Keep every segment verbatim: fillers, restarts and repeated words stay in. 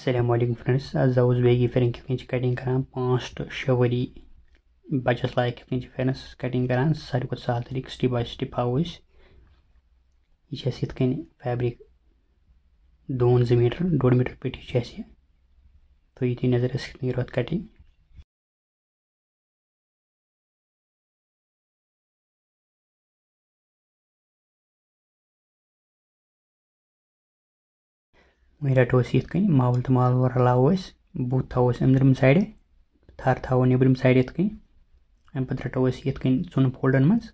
Assalamualaikum friends, आज जाओ bagie pheran कितनी कटिंग करान पाँच to छह वरी बचस लायक कितनी pheran कटिंग करान सारी को साल तरीक स्टेप बाय स्टेप हाउ इस ये ऐसे कितनी फैब्रिक दोन ज़ मीटर दो मीटर पे ठीक ऐसे तो ये तीन नज़र से कितनी रोत कटिंग मेरा टोस ये कहीं मावल तो मावल वर लाओस बूथ था उस अंदर साइड थार था वो नेबरम साइड ये कहीं अम पत्र टोस ये कहीं सुन फोल्डर मस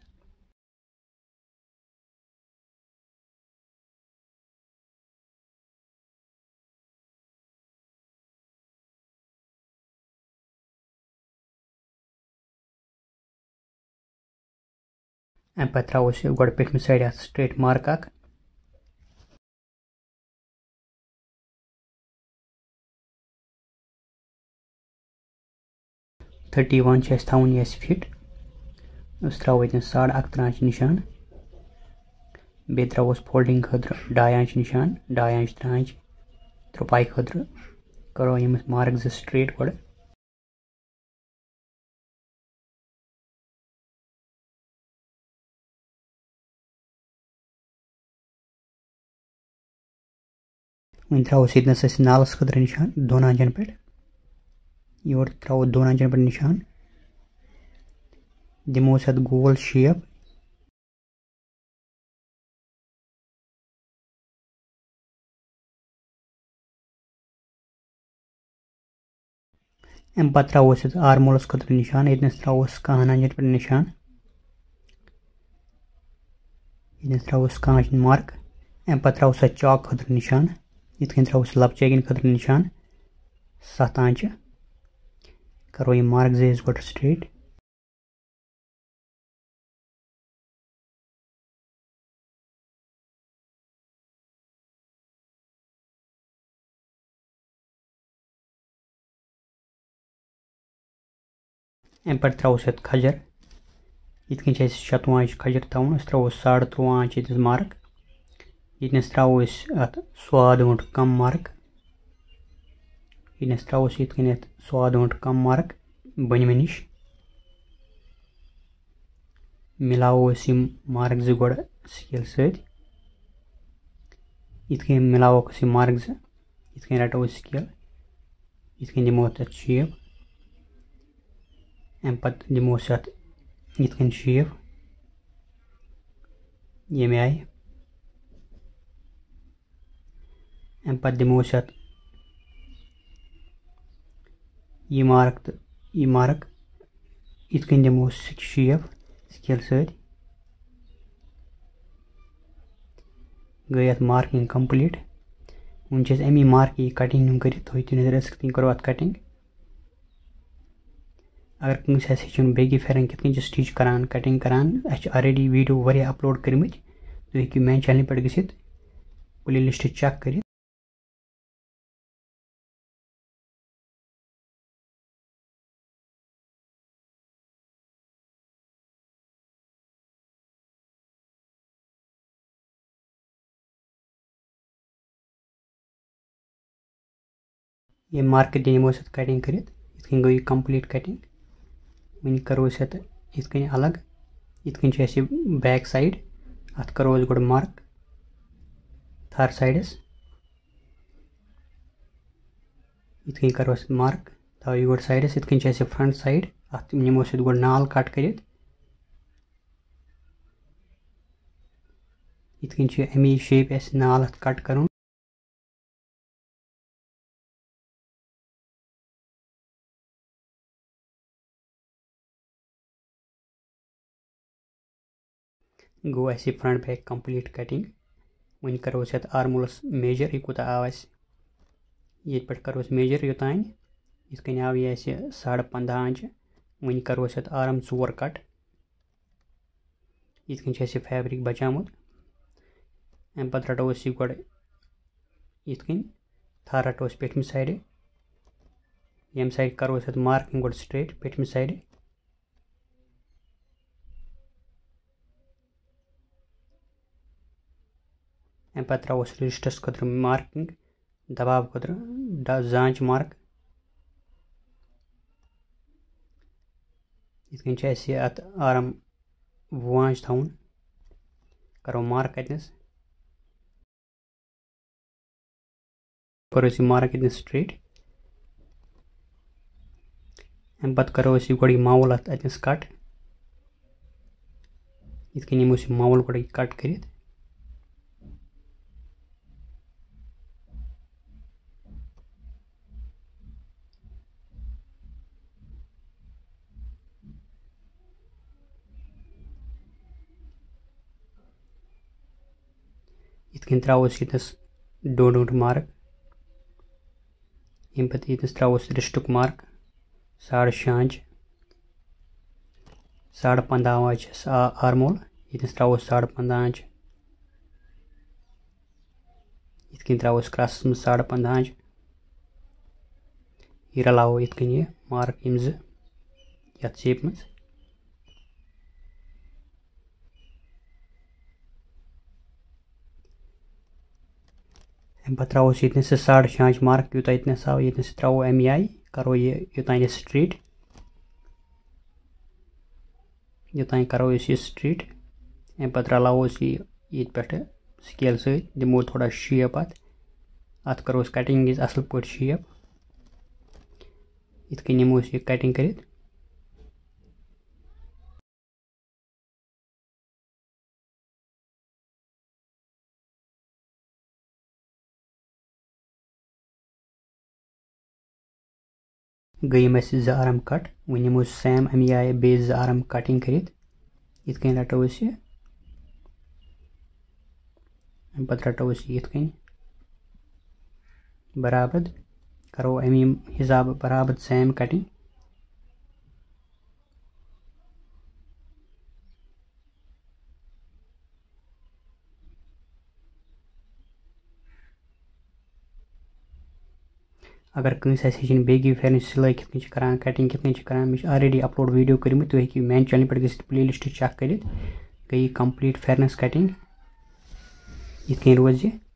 अम पत्र उस गोड़ पेट में साइड स्ट्रेट मार्क आक थर्टी वन थावन ये फिट उस त्रो वो साढ़ अकत्रह इंच निशान बे त्रोस फोल्डिंग खतर ढाई इंच निशान ढाई इंच त्रे इंच त्रोपाई खतर करो यम मार्क जो स्ट्रेट गोड़ वन त्रोस ये नालस खतर निशान दोन इंचन पे योर त्रो दोन इंचन पे निशान दिमो सत गोल शेप अम पे त्रोस आर्मोलस खतर निशान ये त्रोस कहन इंचन पे निशान ये त्रोस कह इंचन मार्क अम पे त्रोस चौक खतर निशान इत त्रोस लपचेगन खतर निशान सत इंच करो ये मार्क जेस गोट स्ट्रेट अम पे त्रोस खजर इत शतवह इंच खजर थवन त्रोस साढ़ त्रुवह इंच मार्क ये त्रोस अत स्वाद ऊंट कम मार्क ये त्रोस ये स्वाद ऊंट कम मार्क बनमे निश मिलाओ मार्क जो गोड़ स्केल सत मिलाओ मार्क जो ये रटो स्केल ये दिमो तथ शेप अम पे दिमो अत ये शेप यमे आय अम पे दिमो अत ये मार्क तो ये मार्क ये दिमो शेप स्केल सत गई अत मार्किंग कंप्लीट वन अमी मार्क ये कटिंग कर नजर करो अत कटिंग अगर कंस हेचुन बेगी फेरन कितनी स्टिच करान कटिंग करान ऑलरेडी वीडियो वारिया अपलोड करमित तुम हेकु मेन चैनल पे गसित प्ले लिस्ट चेक कर ये मार्क दिमो कटिंग कर गई कंप्लीट कटिंग वन करो ये अलग ये बैक साइड अत करो गोड़ मार्क थार साइडस ये करो मार्क थो ये गोड़ साइडस ये फ्रंट साइड अत निमो गोड़ नाल कट कर अमी शेप अस नाल अत कट कर गो अस फ्रंट बैक कंप्लीट कटिंग वन करो आर्मोलस मेजर यह कूत आव ये पे करो मेजर योतान ये आव यह साढ़ पंद्रह इंच वन करो आर्म चोर कट ये फैब्रिक बचामुत अम पे रटो यह गोड़ ये थार रटो पेटम साइड यम साइड करो मार्किंग गोड़ स्ट्रेट पेटम साइड अम पे त्रोस रिस्टस खतर मार्किंग दबाव खुद जांच मार्क इतनी अत आराम वांच थवन करो मार्क कतनस करो मार्क कतन स्ट्रेट अम पत करो गोड़ मावल अत अतनस कट इत नमो मावल गोड़ कट कर इत त्रोस यस डोड मार्क अम पे ये त्रोस रिस्टुक मार्क साढ़ शांच साढ़ पंद्रह आंच आर्मोल ये त्रोस साढ़ पंद्रह आंच इत त्रोस क्रस साढ़ पंद्रह आंच यह रलावो इत ये मार्क यम जत शेप मज अम पे त्रोस ये साढ़ शांच मार्क यूत इतनस आव ये त्रो अमे आई करो ये योतान स्ट्रेट योतान करो ये स्ट्रेट अम पे रलावोस ये पे स्केल सत दिमो थोड़ा शेप अत अत करो कटिंग असल पे शेप इत नमो ये कटिंग कर गई मे ज आर्म कट वो नमो सेम अमे आय बे ज आर्म कटिंग कर इत रटो यह अम पे रटो इत बराबर करो अमे हिसाब बराबर सेम कटिंग अगर कंस हेचन बेगी फेरन सिलाई कितनी करान कटिंग कितनी करान मे ऑलरेडी अपलोड वीडियो कर्म तुम हेकि मेन चैनल पे गि प्ले लिस्ट चेक कर गई कंप्लीट फेरनस कटिंग इत रोज